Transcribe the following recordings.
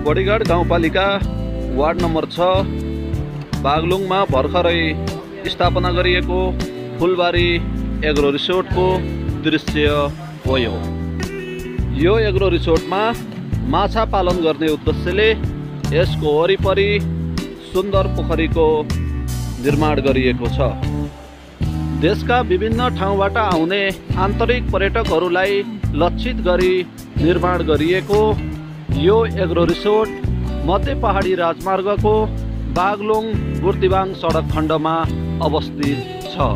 बडीघाट गाउँपालिका ward number 6 बागलुङमा भर्खरै स्थापना गरिएको फुलबारी एग्रो रिसोर्टको दृश्य हो। यो एग्रो रिसोर्टमा माछा पालन गर्ने उद्देश्यले यसको वरिपरि सुन्दर पोखरीको निर्माण गरिएको छ। देशका विभिन्न ठाउँबाट आउने आन्तरिक पर्यटकहरूलाई लक्षित गरी निर्माण गरिएको यो एग्रो रिसोर्ट मध्य पहाडी राजमार्गको बागलुङ बुर्तिवाङ सडक खण्डमा अवस्थित छ।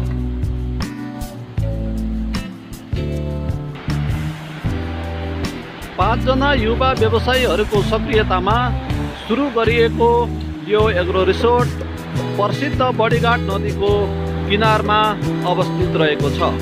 पाँचजना युवा व्यवसायीहरूको सक्रियतामा सुरु गरिएको यो एग्रो रिसोर्ट प्रसिद्ध बडीघाट नदीको किनारमा अवस्थित रहेको छ।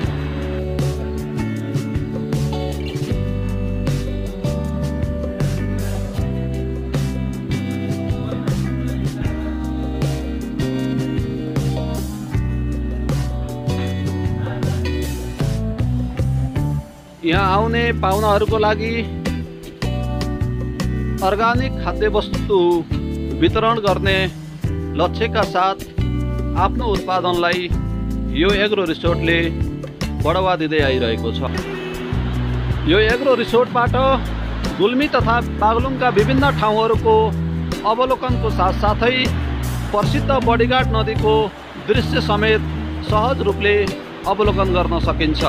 यहाँ आउने पाहुनाहरूको लागि अर्गानिक खाद्यवस्तु वितरण गर्ने लक्ष्यका साथ आफ्नो उत्पादनलाई यो एग्रो रिसोर्टले बढावा दिँदै आइरहेको छ। यो एग्रो रिसोर्टबाट गुल्मी तथा बागलुङका विभिन्न ठाउँहरूको अवलोकनको साथसाथै प्रसिद्ध बडीघाट नदीको दृश्य समेत सहज रूपले अवलोकन गर्न सकिन्छ।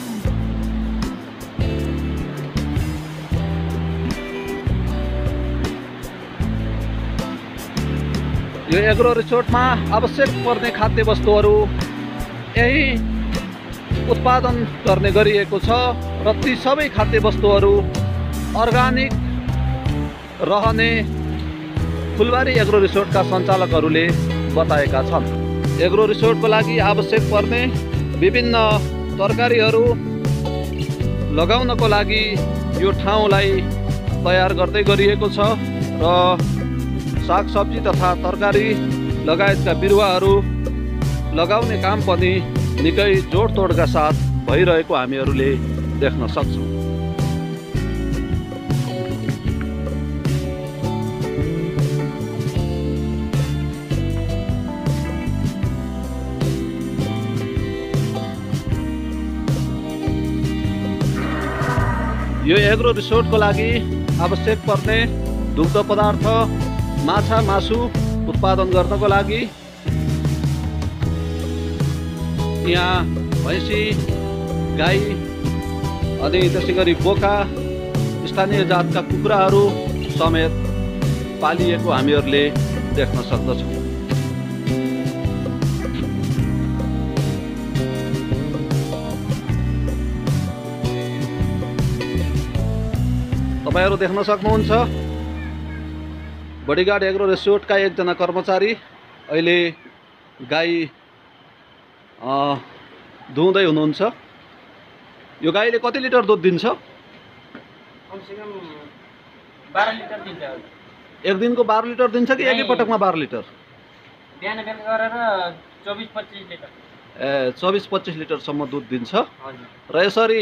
यो एग्रो रिसोर्टमा आवश्यक पर्ने खाद्य वस्तुहरू यही उत्पादन गर्ने गरिएको छ र ती सबै खाद्य वस्तुहरू अर्गानिक रहने फुलबारी एग्रो रिसोर्टका सञ्चालकहरूले बताएका छन्। एग्रो रिसोर्टको लागि आवश्यक पर्ने विभिन्न तरकारीहरू लगाउनको लागि यो ठाउँलाई तयार गर्दै गरिएको छ र सागसब्जी तथा तरकारी लगायतका बिरुवाहरू लगाउने काम पनि निकै जोडतोडका साथ भइरहेको हामीहरूले देख्न सक्छौँ। यो एग्रो रिसोर्टको लागि आवश्यक पर्ने दुग्ध पदार्थ माछा मासु उत्पादन गर्नको लागि यहाँ भैँसी गाई अनि त्यसै गरी बोका स्थानीय जातका कुखुराहरू समेत पालिएको हामीहरूले देख्न सक्दछौँ। तपाईहरु देख्न सक्नुहुन्छ बडीघाट एग्रो रिसोर्टका एकजना कर्मचारी अहिले गाई दुहुँदै हुनुहुन्छ। यो गाईले कति लिटर दुध दिन्छ? कमसेकम 12 लिटर दिन्छ। एक दिनको 12 लिटर दिन्छ कि एकै पटकमा 12 लिटर? बिहान बेलुका गरेर 24-25 लिटर। 24-25 लिटरसम्म दुध दिन्छ। हजुर। र यसरी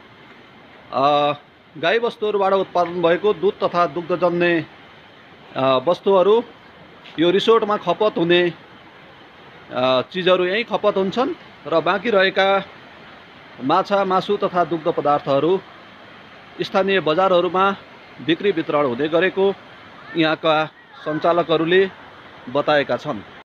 गाई वस्तुहरूबाट उत्पादन भएको दुध तथा दुग्धजन्य वस्तुहरू यो रिसोर्टमा खपत हुने चिजहरू यही खपत हुन्छन् र बाँकी रहेका माछा मासु तथा दुग्ध पदार्थहरू स्थानीय बजारहरूमा बिक्री वितरण हुँदै गरेको यहाँका सञ्चालकहरूले बताएका छन्।